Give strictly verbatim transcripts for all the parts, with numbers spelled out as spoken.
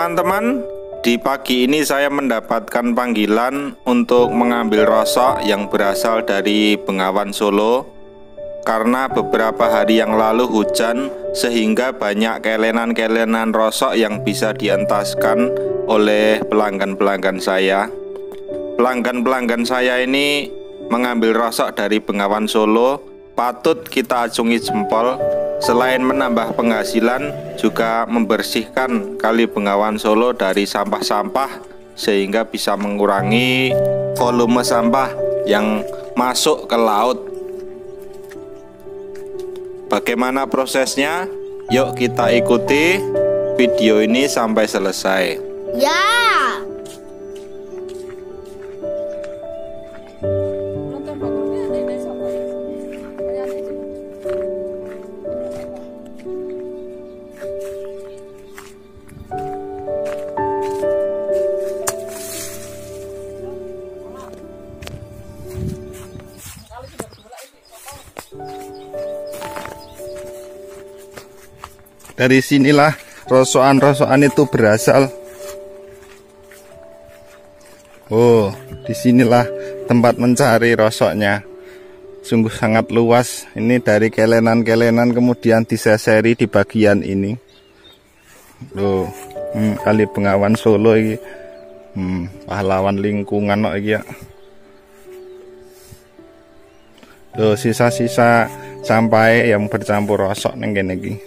Teman-teman, di pagi ini saya mendapatkan panggilan untuk mengambil rosok yang berasal dari Bengawan Solo. Karena beberapa hari yang lalu hujan, sehingga banyak kelenan-kelenan rosok yang bisa dientaskan oleh pelanggan-pelanggan saya. Pelanggan-pelanggan saya ini mengambil rosok dari Bengawan Solo, patut kita acungi jempol. Selain menambah penghasilan, juga membersihkan Kali Bengawan Solo dari sampah-sampah, sehingga bisa mengurangi volume sampah yang masuk ke laut. Bagaimana prosesnya? Yuk kita ikuti video ini sampai selesai. Ya. Dari sinilah rosokan-rosokan itu berasal. Oh, disinilah tempat mencari rosoknya. Sungguh sangat luas. Ini dari kelenan-kelenan kemudian diseseri di bagian ini. Loh, hmm, Kali Bengawan Solo ini. Hmm, pahlawan lingkungan kok iki ya. Loh, sisa-sisa sampai yang bercampur rosok neng kene iki.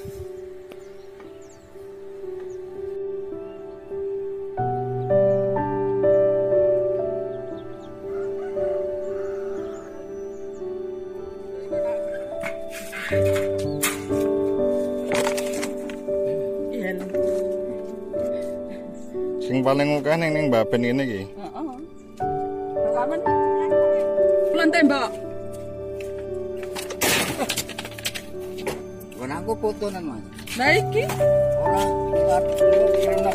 Sing paling akeh ning ning Mbak Ben ngene iki. Heeh. Rekaman. Bulan tembak. Wan aku fotonan, Mas. Nah iki Ora kira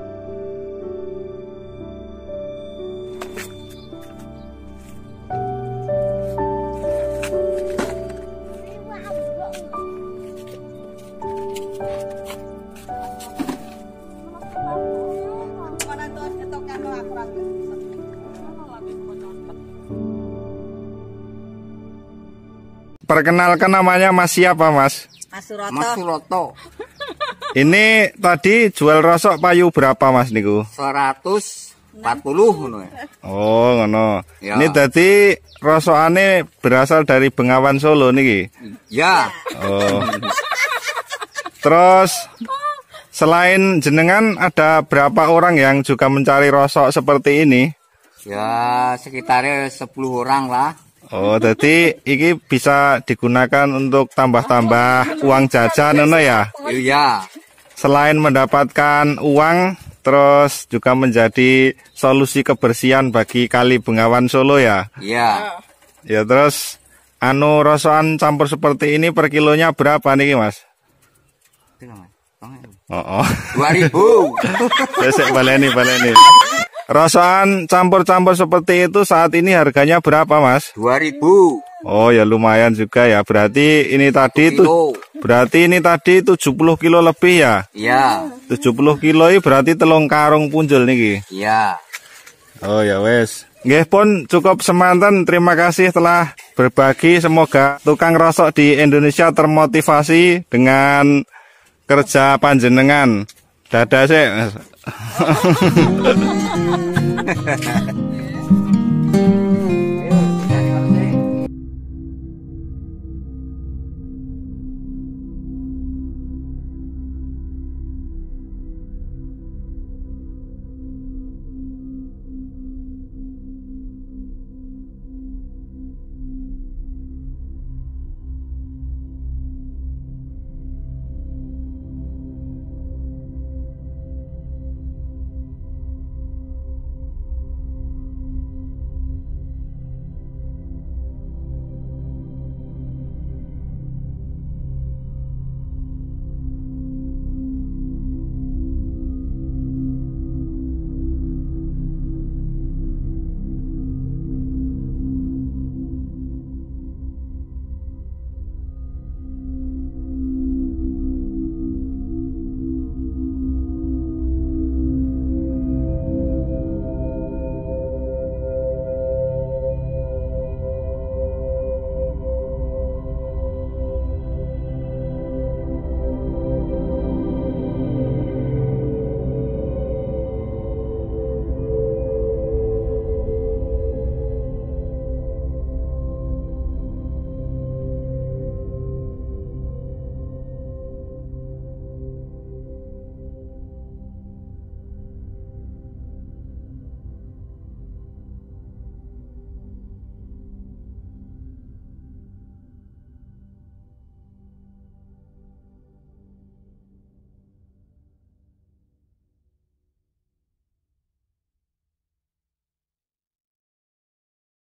Perkenalkan namanya Mas siapa, Mas? Mas Suroto. Mas Suroto. Ini tadi jual rosok payu berapa, Mas niku? seratus empat puluh ngono ya. Oh, ngono. Ya. Ini tadi rosokane berasal dari Bengawan Solo niki. Ya. Oh. Terus selain jenengan ada berapa orang yang juga mencari rosok seperti ini? Ya, sekitarnya sepuluh orang lah. Oh, jadi ini bisa digunakan untuk tambah-tambah uang jajan ngono ya? Iya. Selain mendapatkan uang, terus juga menjadi solusi kebersihan bagi Kali Bengawan Solo ya? Iya. Ya, terus anu rosokan campur seperti ini per kilonya berapa nih, Mas? Oh, oh. dua ribu. Besek baleni baleni. Rosokan campur-campur seperti itu saat ini harganya berapa, Mas? dua ribu. Oh ya lumayan juga ya. Berarti ini tadi itu berarti ini tadi tujuh puluh kilo lebih ya? Iya. tujuh puluh kilo ini berarti telung karung punjul niki. Iya. Oh ya wes. Nggih pun cukup semanten. Terima kasih telah berbagi. Semoga tukang rosok di Indonesia termotivasi dengan kerja panjenengan. Dadah sih.